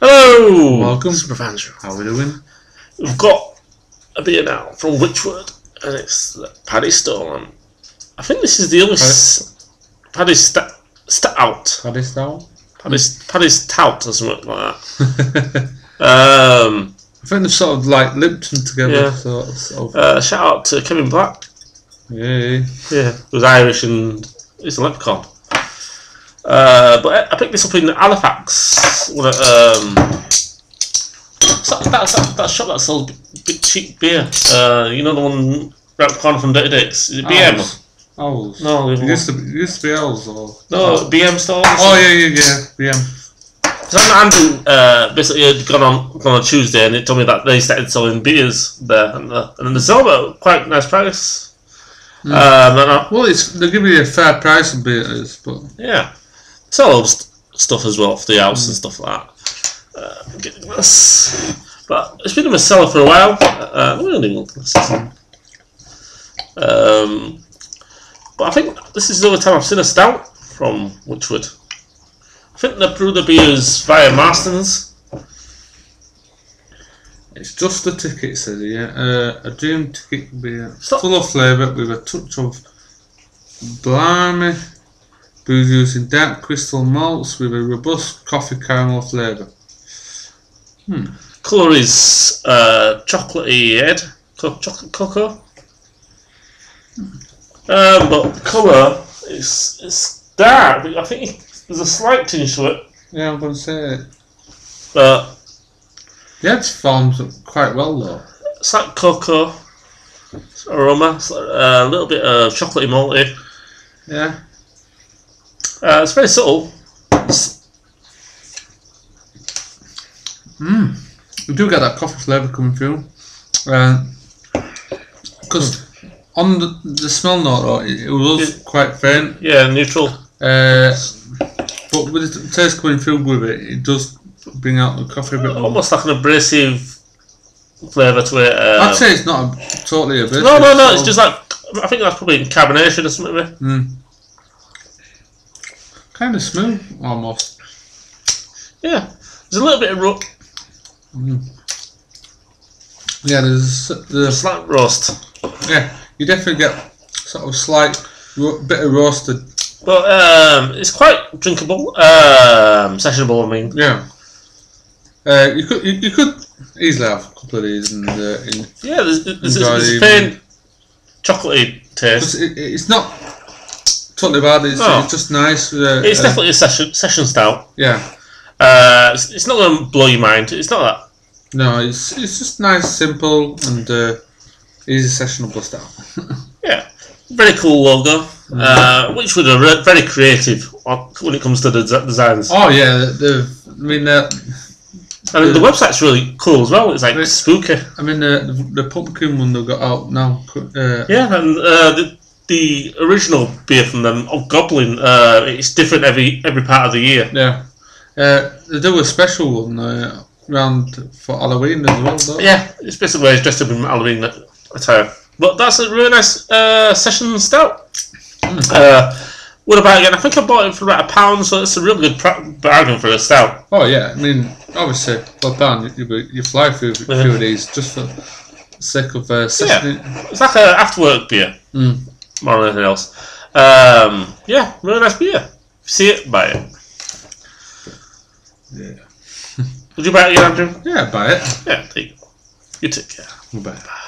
Hello! Welcome. Superfans. How are we doing? We've got a beer now from Witchwood, and it's the Paddy Stone. I think this is the only Paddy Stout. Paddy Stout? Paddy's Tout or something like that. I think they've sort of like limped them together. Yeah. Sort of. Shout out to Kevin Black. Yeah. Yeah, who's Irish and he's a leprechaun. But I picked this up in Halifax. That shop that sells big cheap beer. You know the one right the corner from Dirty Dicks? Is it BM? Owls. No, it used to be Owls or BM stores. Oh yeah, BM. So Andrew basically had gone on Tuesday and it told me that they started selling beers there, and they sell them at quite a nice price. Well, they give you a fair price of beers, but yeah, sell other stuff as well for the house and stuff like that. But it's been in my cellar for a while. But I think this is the only time I've seen a stout from Witchwood. I think they brew the beers via Marston's. it's just a ticket, says here. A dream ticket beer, full of flavour with a touch of blimey. Brewed using dark crystal malts with a robust coffee caramel flavour. Colour is chocolatey head, chocolate cocoa. But the colour is dark. I think there's a slight tinge to it. Yeah, I'm going to say it. But the head's formed quite well though. it's like cocoa aroma. It's like a little bit of chocolatey malty. Yeah. It's very subtle. You do get that coffee flavour coming through. Because on the smell note though, it was quite faint. Yeah, neutral. But with the taste coming through with it, it does bring out the coffee a bit more. Almost like an abrasive flavour to it. I'd say it's not totally abrasive. No. It's just like, I think that's probably carbonation or something. Kind of smooth, almost. Yeah, there's a little bit of Yeah, there's the slight roast. Yeah, you definitely get sort of slight bit of roasted. But it's quite drinkable, sessionable. I mean, yeah. You could easily have a couple of these and yeah, there's a faint chocolatey taste. It's not totally bad. It's just nice. It's definitely a session stout. Yeah. It's not going to blow your mind. It's not that. No, it's just nice, simple, and easy sessionable stout. Yeah, very cool logo. Witchwood are very creative when it comes to the designs. Oh yeah, the website's really cool as well. It's like spooky. I mean, the pumpkin one they've got out now. Yeah, and the original beer from them, Goblin, it's different every part of the year. Yeah, they do a special one around for Halloween as well. Though. Yeah, it's basically where it's dressed up in Halloween attire. But that's a really nice session stout. What about again? I think I bought it for about £1, so it's a really good bargain for a stout. Oh yeah, I mean, obviously, for £1 you fly through a few of these just for the sake of session. Yeah, it's like an after-work beer, more than anything else. Yeah, really nice beer. If you see it, buy it. Yeah. Would you buy it again, Andrew? Yeah, buy it. Yeah, there you go. You take care. Bye.